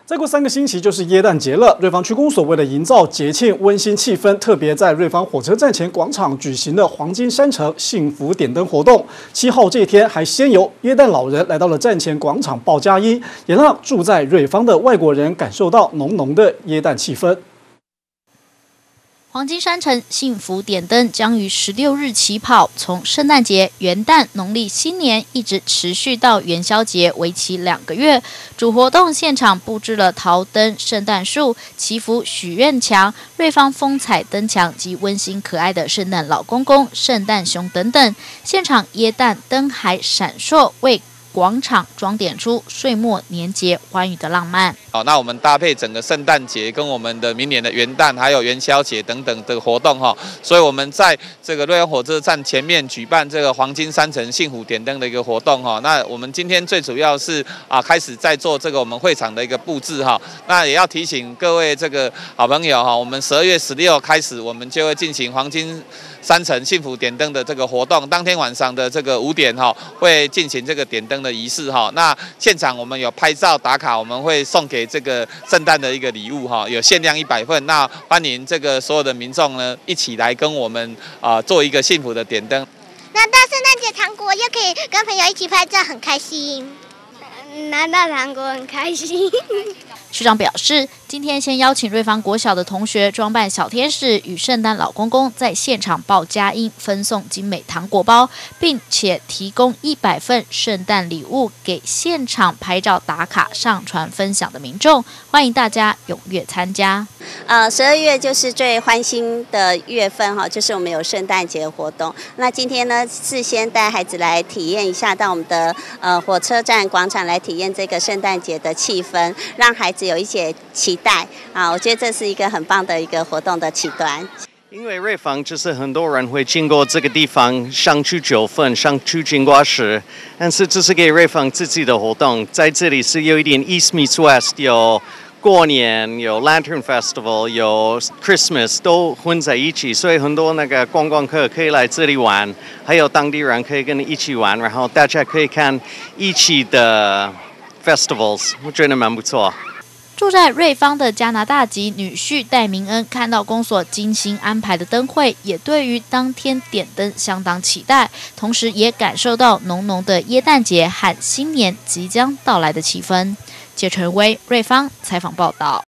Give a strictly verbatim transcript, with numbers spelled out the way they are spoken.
再过三个星期就是耶诞节了，瑞芳区公所为了营造节庆温馨气氛，特别在瑞芳火车站前广场举行了黄金山城幸福点灯活动。七号这一天还先由耶诞老人来到了站前广场报佳音，也让住在瑞芳的外国人感受到浓浓的耶诞气氛。 黄金山城幸福点灯将于十六日起跑，从圣诞节、元旦、农历新年一直持续到元宵节，为期两个月。主活动现场布置了桃灯、圣诞树、祈福许愿墙、瑞芳风采灯墙及温馨可爱的圣诞老公公、圣诞熊等等。现场耶诞灯海闪烁，为 广场装点出岁末年节欢愉的浪漫。 好，那我们搭配整个圣诞节跟我们的明年的元旦还有元宵节等等的活动哈，所以我们在这个瑞芳火车站前面举办这个黄金山城幸福点灯的一个活动哈。那我们今天最主要是啊开始在做这个我们会场的一个布置哈。那也要提醒各位这个好朋友哈，我们十二月十六开始，我们就会进行黄金 山城幸福点灯的这个活动，当天晚上的这个五点哈，会进行这个点灯的仪式哈。那现场我们有拍照打卡，我们会送给这个圣诞的一个礼物哈，有限量一百份。那欢迎这个所有的民众呢，一起来跟我们啊、呃、做一个幸福的点灯。 拿到圣诞节糖果，又可以跟朋友一起拍照，很开心。拿到糖果很开心。 区长表示，今天先邀请瑞芳国小的同学装扮小天使，与圣诞老公公在现场报佳音，分送精美糖果包，并且提供一百份圣诞礼物给现场拍照打卡、上传分享的民众，欢迎大家踊跃参加。 呃，十二月就是最欢欣的月份哈，就是我们有圣诞节活动。那今天呢，事先带孩子来体验一下，到我们的呃火车站广场来体验这个圣诞节的气氛，让孩子 有一些期待啊，我觉得这是一个很棒的一个活动的起端。 因为瑞芳就是很多人会经过这个地方上去九份、上去金瓜石，但是这是给瑞芳自己的活动，在这里是有一点 East meets West， 有过年、有 Lantern Festival、有 Christmas 都混在一起，所以很多那个观光客可以来这里玩，还有当地人可以跟你一起玩，然后大家可以看一起的 festivals， 我觉得蛮不错。 住在瑞芳的加拿大籍女婿戴明恩看到公所精心安排的灯会，也对于当天点灯相当期待，同时也感受到浓浓的耶诞节和新年即将到来的气氛。谢晨威，瑞芳采访报道。